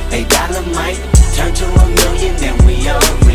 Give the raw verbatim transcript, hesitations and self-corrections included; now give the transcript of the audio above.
A dollar might turn to a million and we own